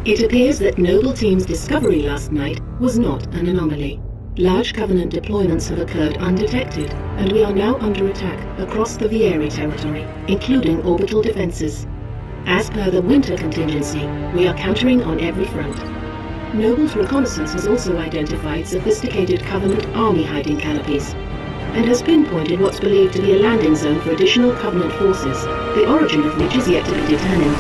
It appears that Noble Team's discovery last night was not an anomaly. Large Covenant deployments have occurred undetected, and we are now under attack across the Vieri territory, including orbital defenses. As per the winter contingency, we are countering on every front. Noble's reconnaissance has also identified sophisticated Covenant army hiding canopies, and has pinpointed what's believed to be a landing zone for additional Covenant forces, the origin of which is yet to be determined.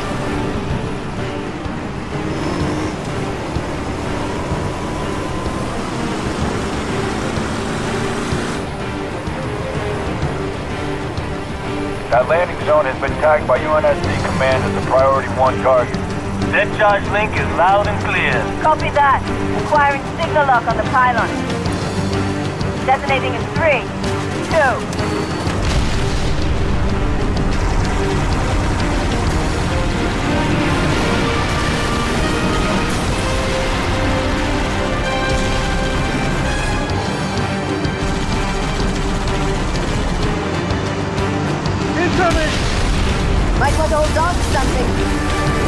That landing zone has been tagged by UNSC Command as a Priority 1 target. Set charge link is loud and clear. Copy that. Acquiring signal lock on the pylon. Detonating in 3, 2... Might want to hold on to something.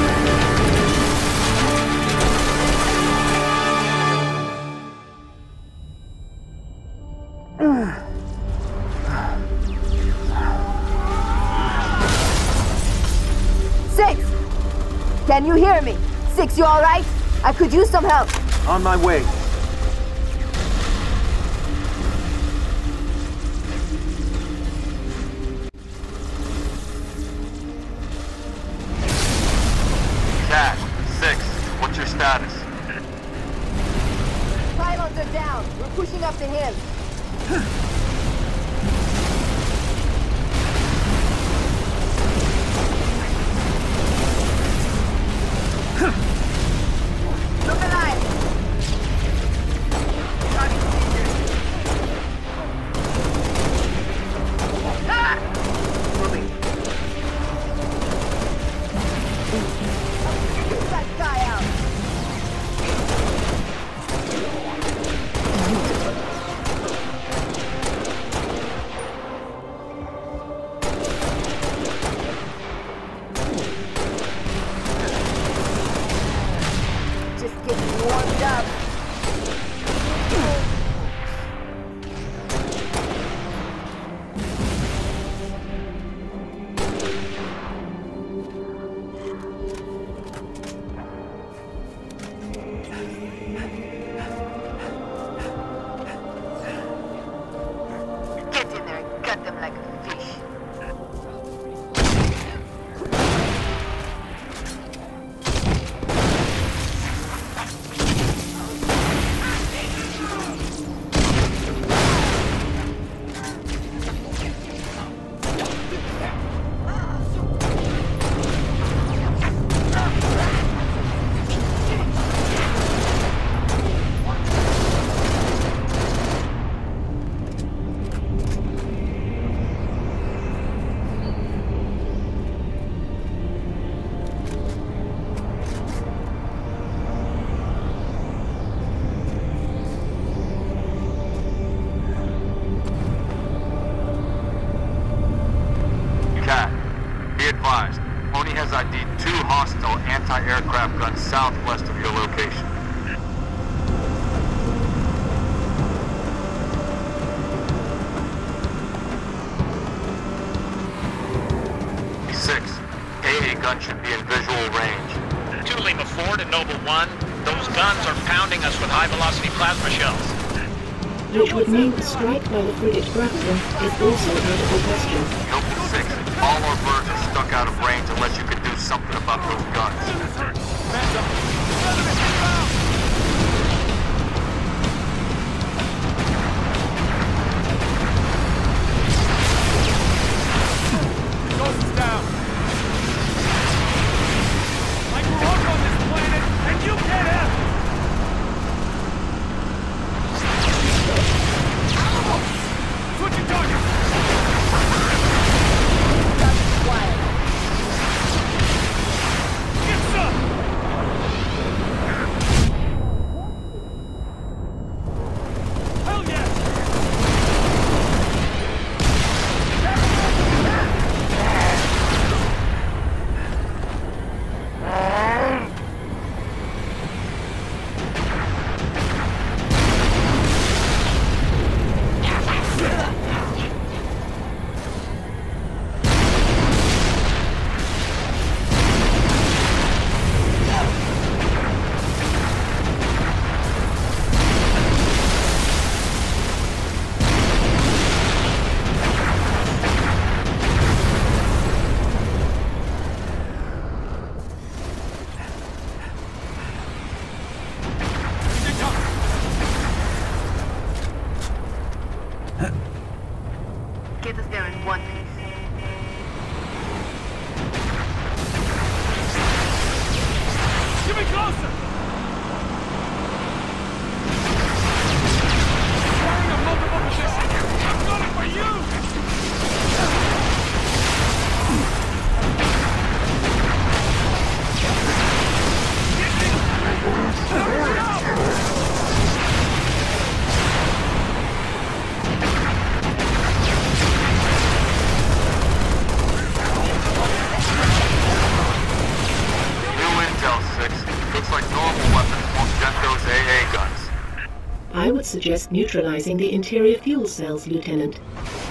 6! Can you hear me? 6, you alright? I could use some help. On my way. Cat, 6, what's your status? Pylons are down. We're pushing up the hill. Look alive! Get that guy out! Just getting warmed up. Get in there and gut them like a fish. Cat, be advised, Oni has ID'd 2 hostile anti-aircraft guns southwest of your location. Six, AA gun should be in visual range. 2 Lima 4 to Noble 1. Those guns are pounding us with high-velocity plasma shells. Which would mean a strike by the frigate Grafton is also out of the question. Noble 6, all our birds are stuck out of range unless you can do something about those guns. Ghosts down. I grew up on this planet, and you can't have it. Switching targets. Get some. Get us there in one piece. Get me closer! Firing a multiple position! I'm gunning for you! I would suggest neutralizing the interior fuel cells, Lieutenant.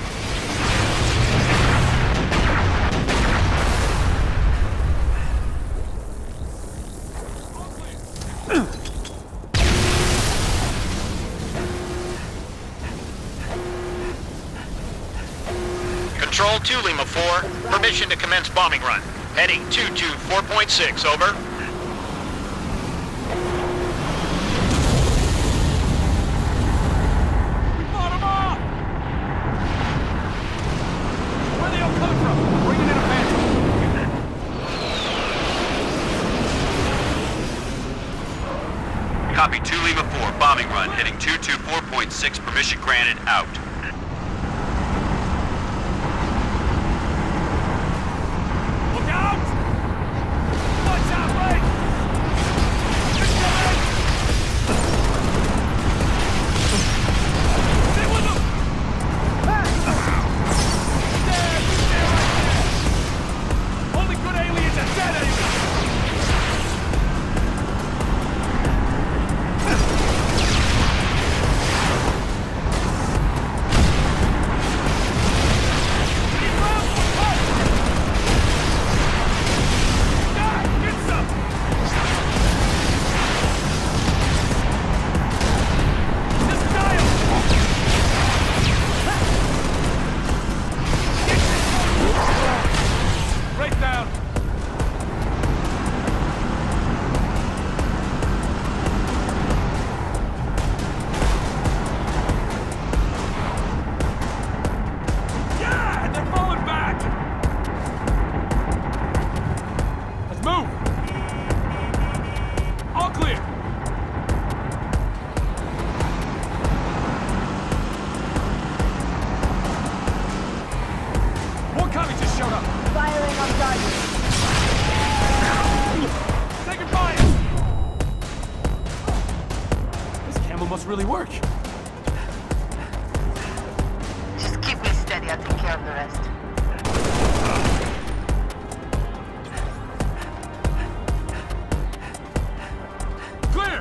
Control 2 Lima 4, permission to commence bombing run. Heading 224.6, over. Copy 2 Lima 4, bombing run, heading 224.6, permission granted, out. Look out! Watch out, Blake! Stay with them! There, you stay right there! Only good aliens are dead aliens! Really work. Just keep me steady, I'll take care of the rest. Clear!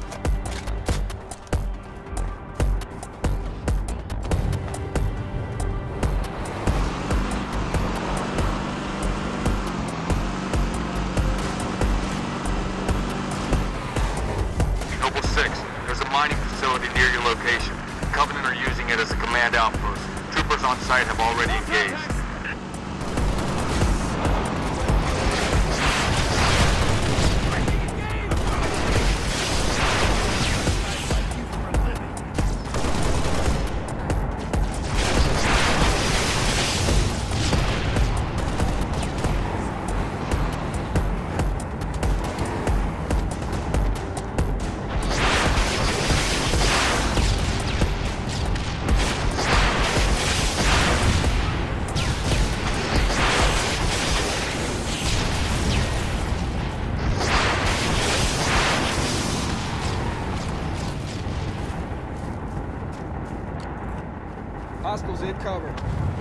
Noble 6, there's a mining facility near your location. Covenant are using it as a command outpost. Troopers on site have already engaged. Hostiles in cover.